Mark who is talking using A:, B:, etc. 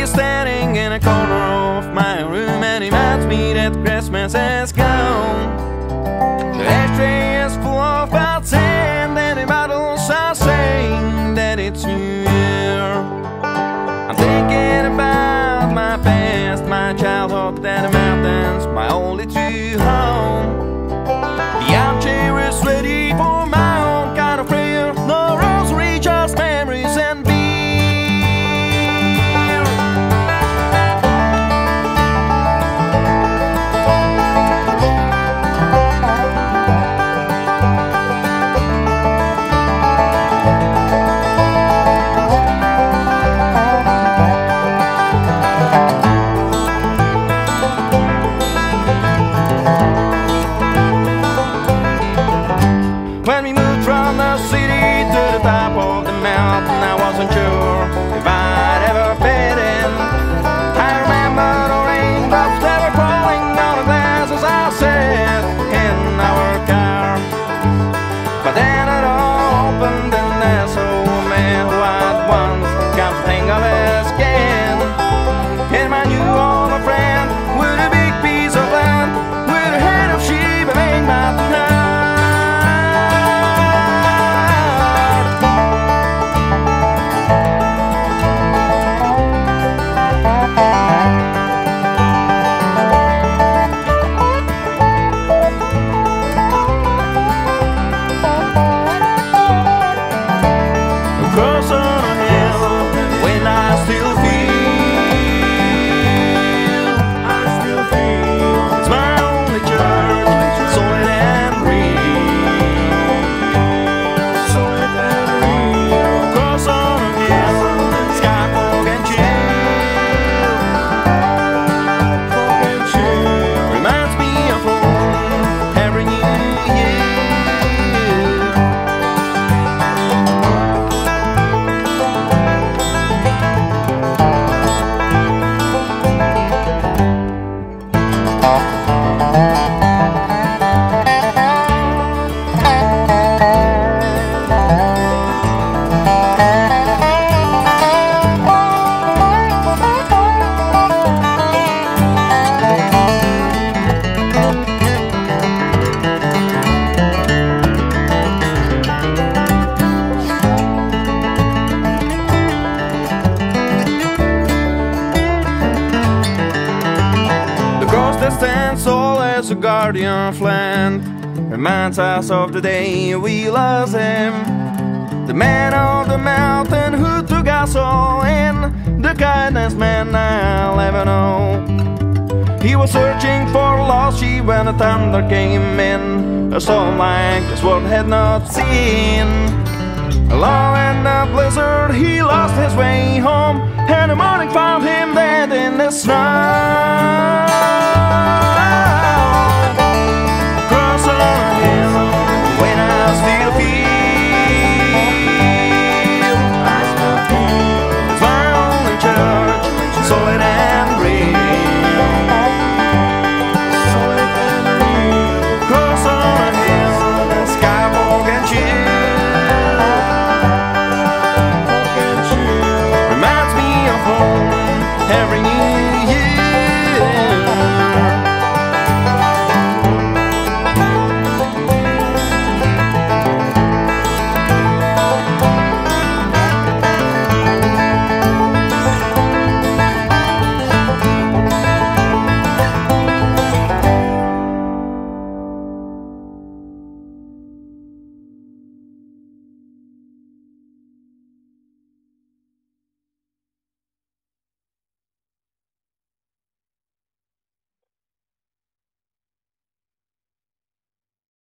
A: is standing in a corner of my room, and he reminds me that Christmas has gone. The ashtray is full of bad sand, and the bottles are saying that it's New Year. I'm thinking about my past, my childhood and the mountains, my only true home. The armchair is ready for my own kind of prayer. No rosary, just memories and beer. When we moved from the city to the top of the mountain, I wasn't sure if I'd ever fit in. I remember the raindrops that were falling on the glass as I sat in our car. But then it all opened and there's old man who I'd once come to think of as Ken. And my new old friend with a big piece of land, with a head of sheep and a mountain high. Across on a hill, when I still feel, it's my only church, solid and real. Across on a hill, sky fog and chill, reminds me of home every New Year. That stands tall as a guardian of land, reminds us of the day we lost him. The man of the mountain who took us all in, the kindest man I'll ever know. He was searching for a lost sheep when the thunder came in, a storm like this world had not seen. Alone in the blizzard he lost his way home, and the morning found him dead in the snow.